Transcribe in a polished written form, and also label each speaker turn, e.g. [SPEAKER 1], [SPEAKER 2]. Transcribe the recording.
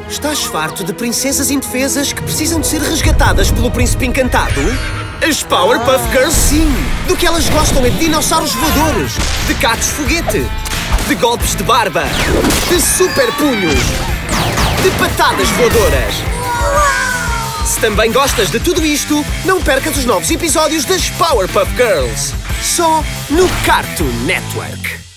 [SPEAKER 1] Estás farto de princesas indefesas que precisam de ser resgatadas pelo príncipe encantado? As Powerpuff Girls, sim! Do que elas gostam é de dinossauros voadores, de gatos foguete, de golpes de barba, de super punhos, de patadas voadoras. Se também gostas de tudo isto, não percas os novos episódios das Powerpuff Girls. Só no Cartoon Network.